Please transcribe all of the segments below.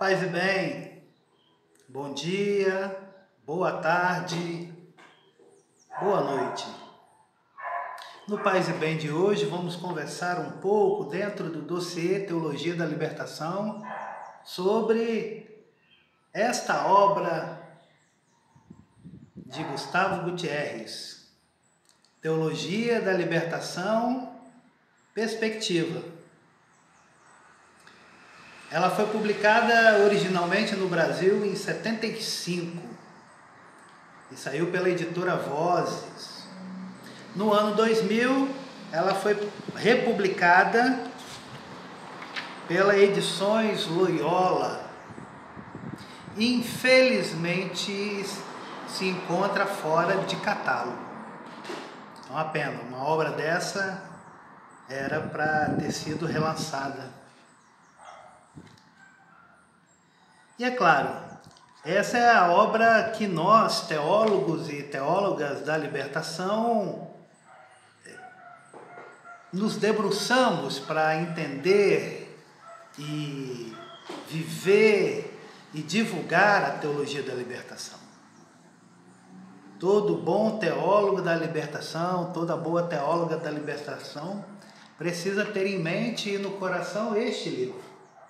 Paz e bem, bom dia, boa tarde, boa noite. No Paz e Bem de hoje vamos conversar um pouco dentro do dossiê Teologia da Libertação sobre esta obra de Gustavo Gutierrez, Teologia da Libertação, Perspectiva. Ela foi publicada originalmente no Brasil em 75 e saiu pela editora Vozes. No ano 2000, ela foi republicada pela Edições Loyola. Infelizmente, se encontra fora de catálogo. É uma pena, uma obra dessa era para ter sido relançada. E é claro, essa é a obra que nós, teólogos e teólogas da libertação, nos debruçamos para entender e viver e divulgar a teologia da libertação. Todo bom teólogo da libertação, toda boa teóloga da libertação precisa ter em mente e no coração este livro.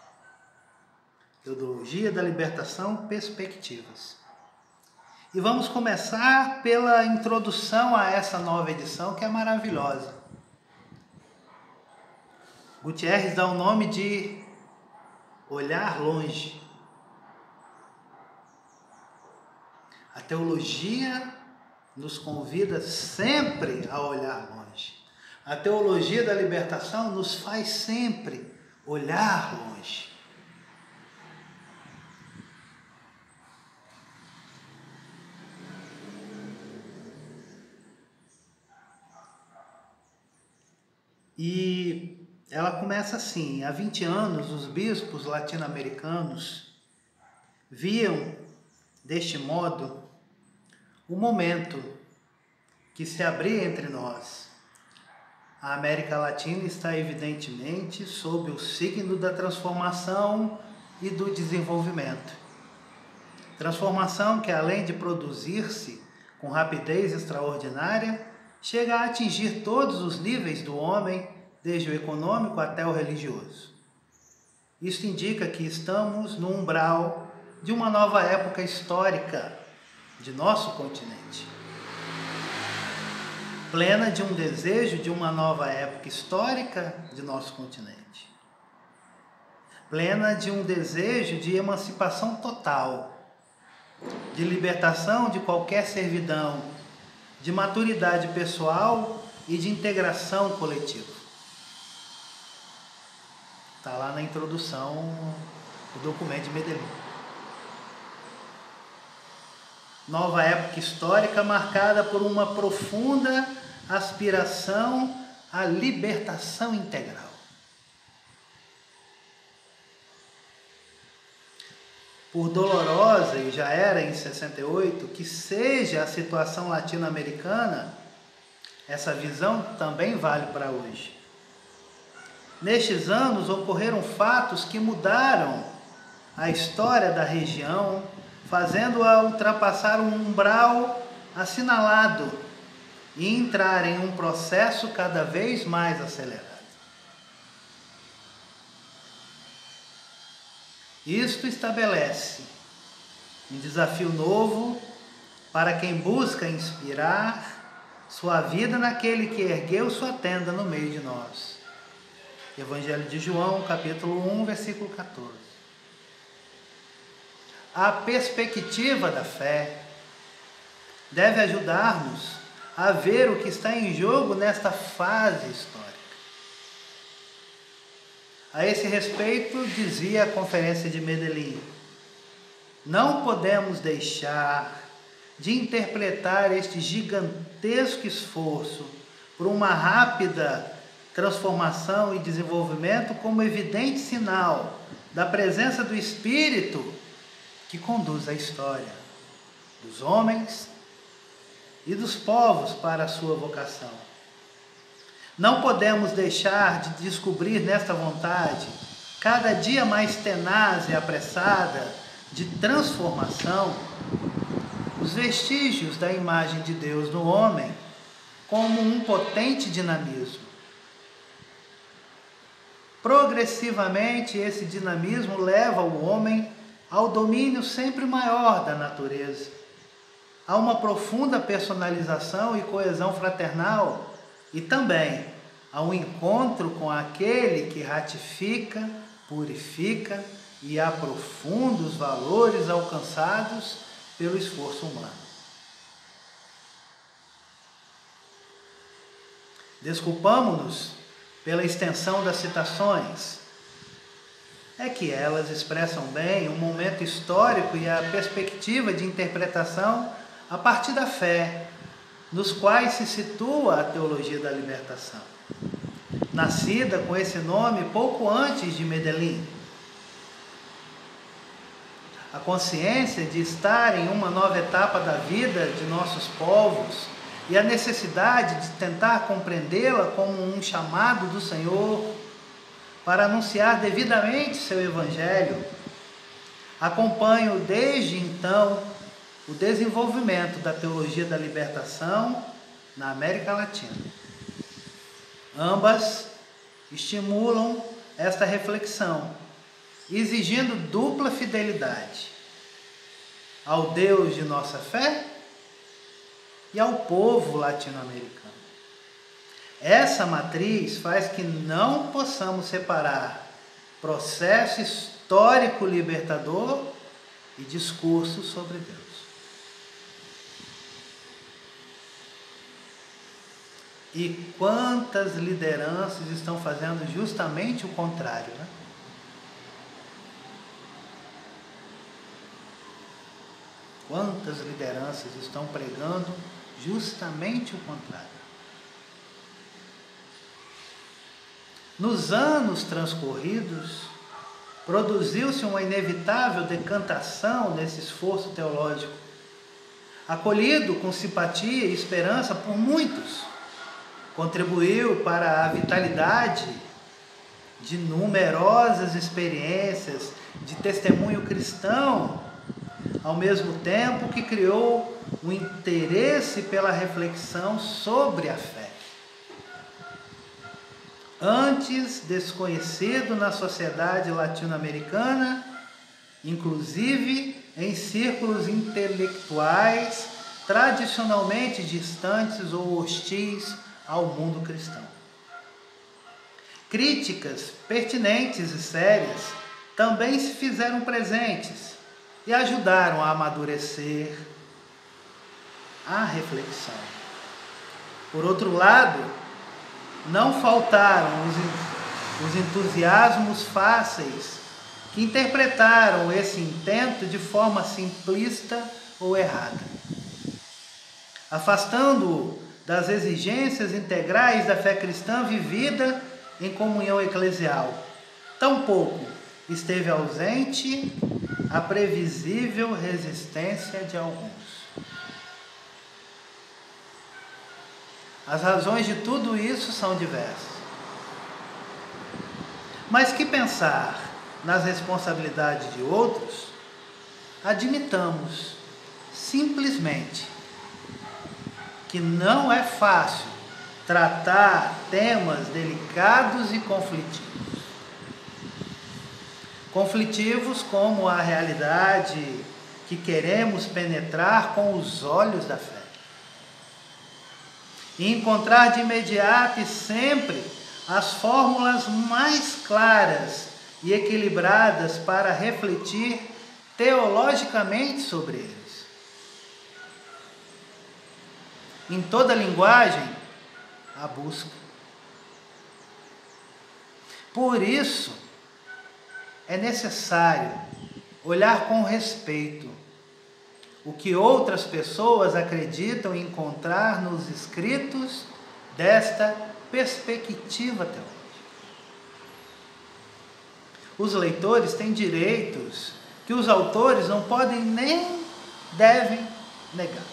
Teologia da Libertação, Perspectivas. E vamos começar pela introdução a essa nova edição, que é maravilhosa. Gutierrez dá o nome de Olhar Longe. A teologia nos convida sempre a olhar longe. A teologia da libertação nos faz sempre olhar longe. E ela começa assim: há 20 anos os bispos latino-americanos viam deste modo o momento que se abria entre nós. A América Latina está evidentemente sob o signo da transformação e do desenvolvimento. Transformação que, além de produzir-se com rapidez extraordinária, chega a atingir todos os níveis do homem, desde o econômico até o religioso. Isso indica que estamos no umbral de uma nova época histórica de nosso continente, plena de um desejo de uma nova época histórica de nosso continente, plena de um desejo de emancipação total, de libertação de qualquer servidão, de maturidade pessoal e de integração coletiva. Está lá na introdução do documento de Medellín. Nova época histórica marcada por uma profunda aspiração à libertação integral. Por dolorosa, e já era em 68, que seja a situação latino-americana, essa visão também vale para hoje. Nestes anos ocorreram fatos que mudaram a história da região, fazendo-a ultrapassar um umbral assinalado e entrar em um processo cada vez mais acelerado. Isto estabelece um desafio novo para quem busca inspirar sua vida naquele que ergueu sua tenda no meio de nós. Evangelho de João, capítulo 1, versículo 14. A perspectiva da fé deve ajudar-nos a ver o que está em jogo nesta fase histórica. A esse respeito, dizia a Conferência de Medellín: não podemos deixar de interpretar este gigantesco esforço por uma rápida transformação e desenvolvimento como evidente sinal da presença do Espírito que conduz a história dos homens e dos povos para a sua vocação. Não podemos deixar de descobrir nesta vontade cada dia mais tenaz e apressada de transformação, os vestígios da imagem de Deus no homem como um potente dinamismo. Progressivamente, esse dinamismo leva o homem ao domínio sempre maior da natureza, a uma profunda personalização e coesão fraternal e também ao encontro com aquele que ratifica, purifica e aprofunda os valores alcançados pelo esforço humano. Desculpamo-nos pela extensão das citações. É que elas expressam bem o momento histórico e a perspectiva de interpretação a partir da fé, nos quais se situa a teologia da libertação, nascida com esse nome pouco antes de Medellín. A consciência de estar em uma nova etapa da vida de nossos povos e a necessidade de tentar compreendê-la como um chamado do Senhor para anunciar devidamente seu Evangelho, acompanham desde então o desenvolvimento da teologia da libertação na América Latina. Ambas estimulam esta reflexão, exigindo dupla fidelidade ao Deus de nossa fé e ao povo latino-americano. Essa matriz faz que não possamos separar processo histórico libertador e discurso sobre Deus. E quantas lideranças estão fazendo justamente o contrário, né? Quantas lideranças estão pregando justamente o contrário? Nos anos transcorridos, produziu-se uma inevitável decantação nesse esforço teológico, acolhido com simpatia e esperança por muitos. Contribuiu para a vitalidade de numerosas experiências de testemunho cristão, ao mesmo tempo que criou um interesse pela reflexão sobre a fé. Antes desconhecido na sociedade latino-americana, inclusive em círculos intelectuais tradicionalmente distantes ou hostis ao mundo cristão. Críticas pertinentes e sérias também se fizeram presentes e ajudaram a amadurecer a reflexão. Por outro lado, não faltaram os entusiasmos fáceis que interpretaram esse intento de forma simplista ou errada, afastando-o das exigências integrais da fé cristã vivida em comunhão eclesial. Tampouco esteve ausente a previsível resistência de alguns. As razões de tudo isso são diversas. Mas que pensar nas responsabilidades de outros, admitamos simplesmente que não é fácil tratar temas delicados e conflitivos. Conflitivos como a realidade que queremos penetrar com os olhos da fé. E encontrar de imediato e sempre as fórmulas mais claras e equilibradas para refletir teologicamente sobre eles. Em toda linguagem, a busca. Por isso, é necessário olhar com respeito o que outras pessoas acreditam encontrar nos escritos desta perspectiva teológica. Os leitores têm direitos que os autores não podem nem devem negar.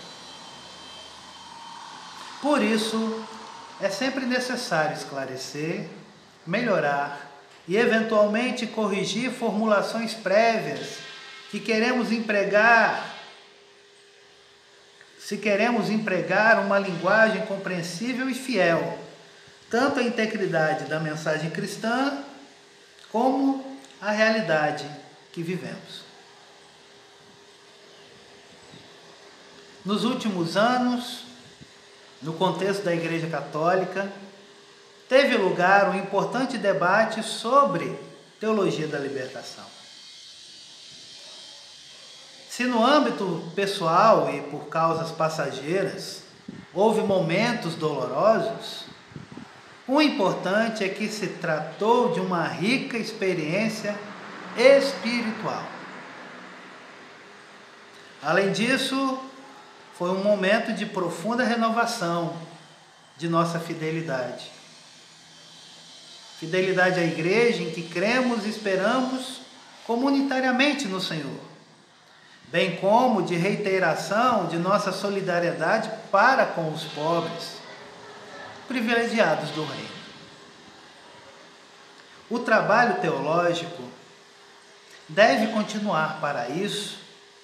Por isso, é sempre necessário esclarecer, melhorar e eventualmente corrigir formulações prévias que queremos empregar, se queremos empregar uma linguagem compreensível e fiel, tanto à integridade da mensagem cristã, como à realidade que vivemos. Nos últimos anos, no contexto da Igreja Católica, teve lugar um importante debate sobre teologia da libertação. Se no âmbito pessoal e por causas passageiras houve momentos dolorosos, o importante é que se tratou de uma rica experiência espiritual. Além disso, foi um momento de profunda renovação de nossa fidelidade. Fidelidade à igreja em que cremos e esperamos comunitariamente no Senhor, bem como de reiteração de nossa solidariedade para com os pobres, privilegiados do reino. O trabalho teológico deve continuar para isso,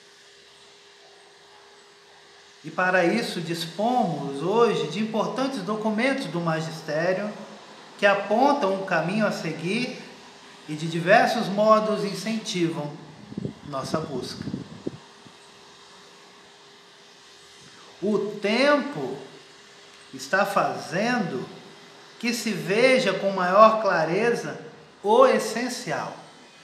e para isso dispomos hoje de importantes documentos do magistério que apontam um caminho a seguir e de diversos modos incentivam nossa busca. O tempo está fazendo que se veja com maior clareza o essencial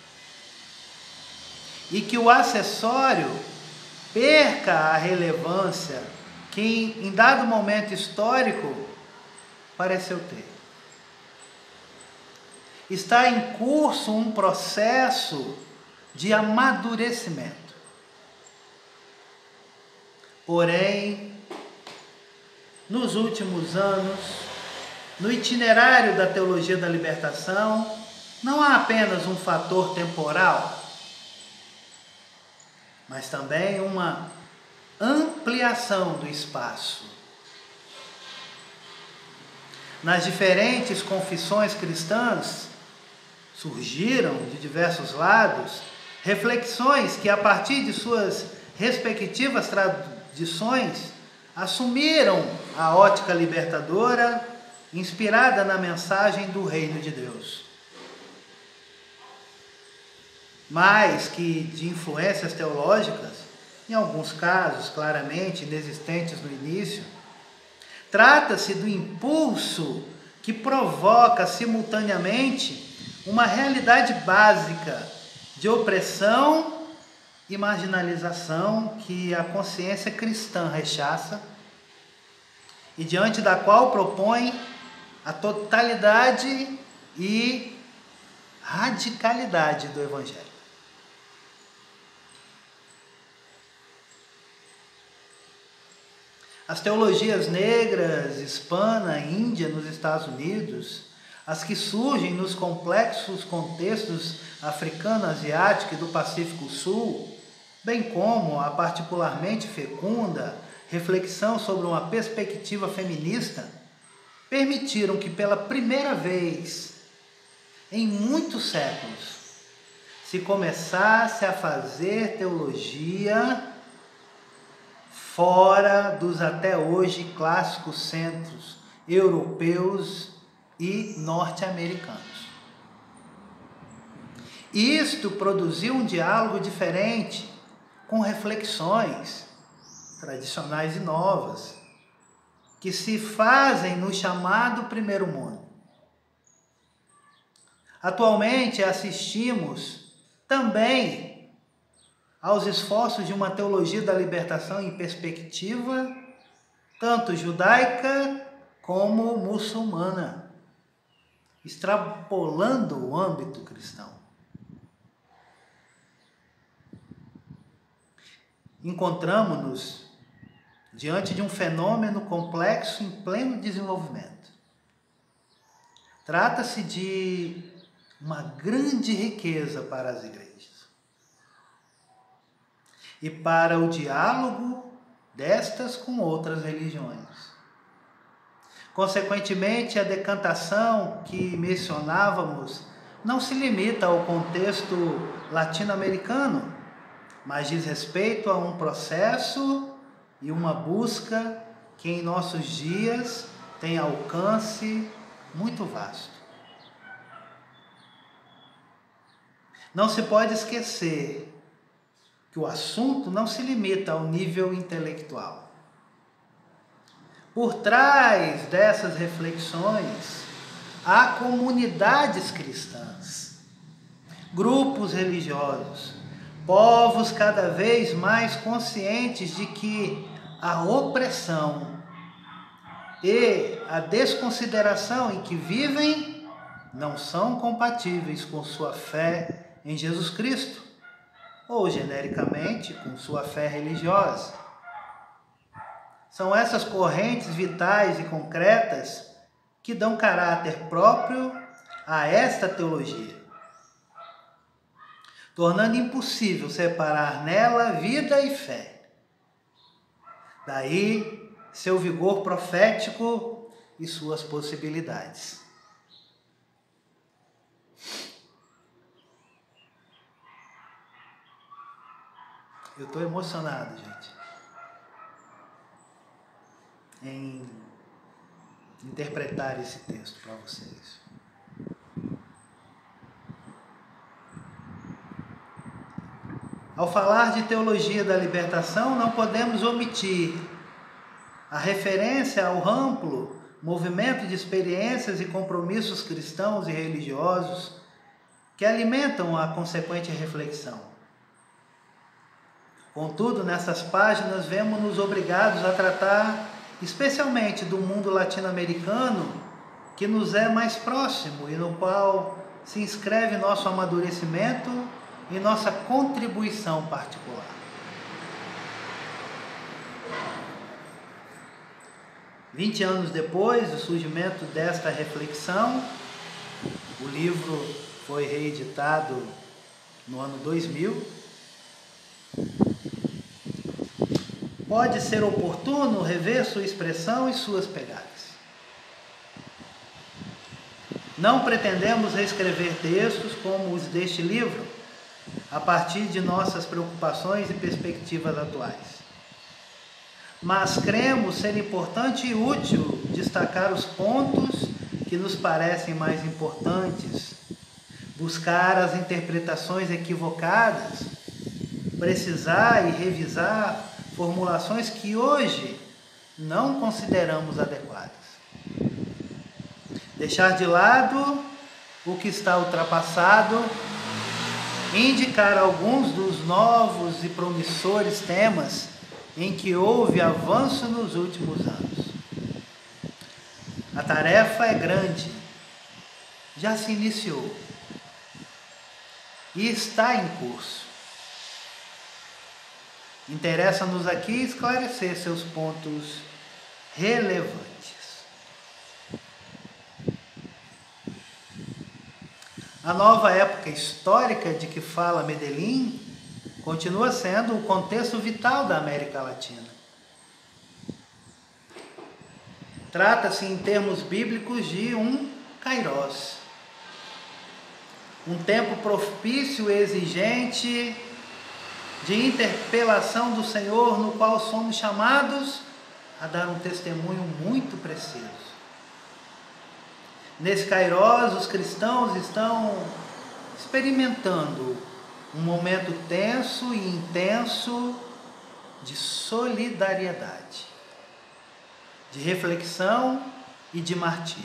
e que o acessório perca a relevância que em dado momento histórico pareceu ter. Está em curso um processo de amadurecimento. Porém, nos últimos anos, no itinerário da teologia da libertação, não há apenas um fator temporal, mas também uma ampliação do espaço. Nas diferentes confissões cristãs, surgiram de diversos lados reflexões que, a partir de suas respectivas tradições, assumiram a ótica libertadora, inspirada na mensagem do Reino de Deus. Mais que de influências teológicas, em alguns casos claramente inexistentes no início, trata-se do impulso que provoca simultaneamente uma realidade básica de opressão e marginalização que a consciência cristã rechaça e diante da qual propõe a totalidade e radicalidade do Evangelho. As teologias negras, hispana, índia nos Estados Unidos, as que surgem nos complexos contextos africano, asiático e do Pacífico Sul, bem como a particularmente fecunda reflexão sobre uma perspectiva feminista, permitiram que pela primeira vez em muitos séculos se começasse a fazer teologia fora dos até hoje clássicos centros europeus e norte-americanos. Isto produziu um diálogo diferente, com reflexões tradicionais e novas, que se fazem no chamado primeiro mundo. Atualmente assistimos também aos esforços de uma teologia da libertação em perspectiva tanto judaica como muçulmana, extrapolando o âmbito cristão. Encontramos-nos diante de um fenômeno complexo em pleno desenvolvimento. Trata-se de uma grande riqueza para as igrejas e para o diálogo destas com outras religiões. Consequentemente, a decantação que mencionávamos não se limita ao contexto latino-americano, mas diz respeito a um processo e uma busca que em nossos dias tem alcance muito vasto. Não se pode esquecer que o assunto não se limita ao nível intelectual. Por trás dessas reflexões, há comunidades cristãs, grupos religiosos, povos cada vez mais conscientes de que a opressão e a desconsideração em que vivem não são compatíveis com sua fé em Jesus Cristo, ou genericamente com sua fé religiosa. São essas correntes vitais e concretas que dão caráter próprio a esta teologia, tornando impossível separar nela vida e fé. Daí seu vigor profético e suas possibilidades. Eu estou emocionado, gente, em interpretar esse texto para vocês. Ao falar de teologia da libertação, não podemos omitir a referência ao amplo movimento de experiências e compromissos cristãos e religiosos que alimentam a consequente reflexão. Contudo, nessas páginas, vemos-nos obrigados a tratar especialmente do mundo latino-americano, que nos é mais próximo e no qual se inscreve nosso amadurecimento e nossa contribuição particular. Vinte anos depois do surgimento desta reflexão, o livro foi reeditado no ano 2000. Pode ser oportuno rever sua expressão e suas pegadas. Não pretendemos reescrever textos como os deste livro, a partir de nossas preocupações e perspectivas atuais. Mas cremos ser importante e útil destacar os pontos que nos parecem mais importantes, buscar as interpretações equivocadas, precisar e revisar formulações que hoje não consideramos adequadas. Deixar de lado o que está ultrapassado, indicar alguns dos novos e promissores temas em que houve avanço nos últimos anos. A tarefa é grande, já se iniciou e está em curso. Interessa-nos aqui esclarecer seus pontos relevantes. A nova época histórica de que fala Medellín continua sendo o contexto vital da América Latina. Trata-se, em termos bíblicos, de um kairos, um tempo propício e exigente de interpelação do Senhor, no qual somos chamados a dar um testemunho muito preciso. Nesse kairos, os cristãos estão experimentando um momento tenso e intenso de solidariedade, de reflexão e de martírio.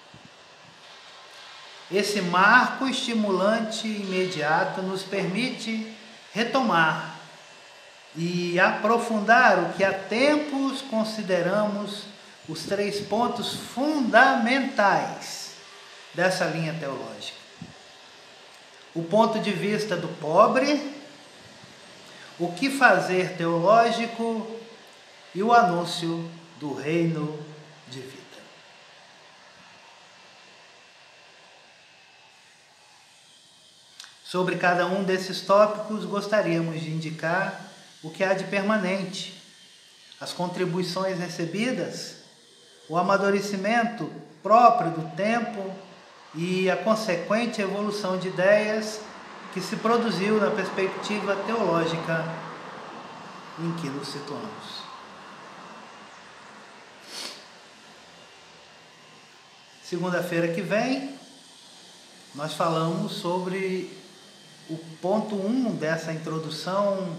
Esse marco estimulante e imediato nos permite retomar e aprofundar o que há tempos consideramos os 3 pontos fundamentais dessa linha teológica. O ponto de vista do pobre, o que fazer teológico e o anúncio do reino de vida. Sobre cada um desses tópicos, gostaríamos de indicar o que há de permanente, as contribuições recebidas, o amadurecimento próprio do tempo e a consequente evolução de ideias que se produziu na perspectiva teológica em que nos situamos. Segunda-feira que vem, nós falamos sobre o ponto 1 dessa introdução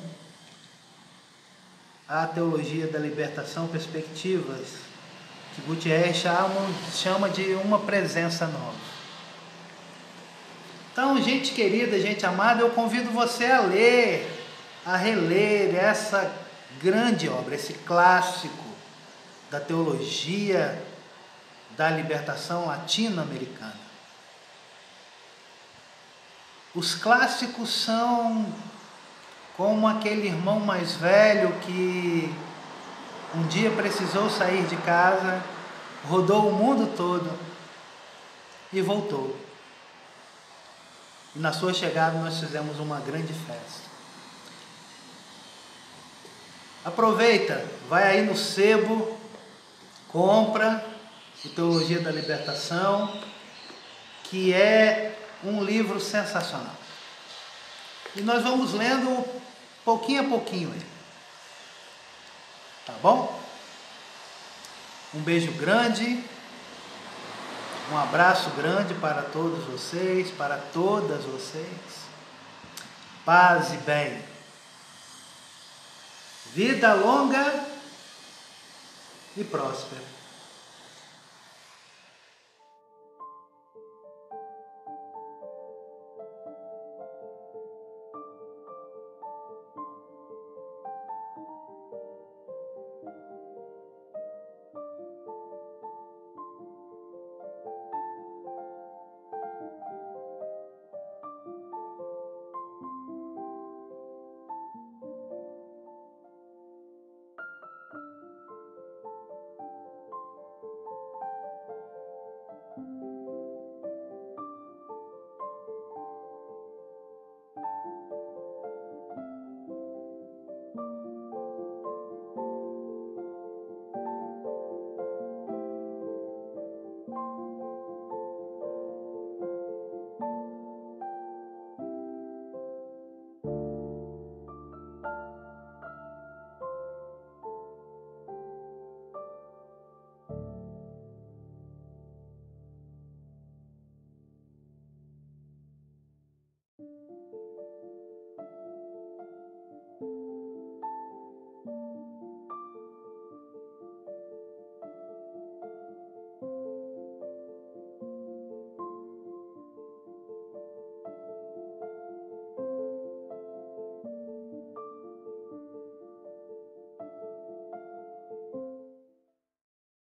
à teologia da libertação, perspectivas, que Gutierrez chama de uma presença nova. Então, gente querida, gente amada, eu convido você a ler, a reler essa grande obra, esse clássico da teologia da libertação latino-americana. Os clássicos são como aquele irmão mais velho que um dia precisou sair de casa, rodou o mundo todo e voltou. E na sua chegada nós fizemos uma grande festa. Aproveita, vai aí no sebo, compra o Teologia da Libertação, que é um livro sensacional. E nós vamos lendo pouquinho a pouquinho ele. Tá bom? Um beijo grande, um abraço grande para todos vocês, para todas vocês. Paz e bem. Vida longa e próspera.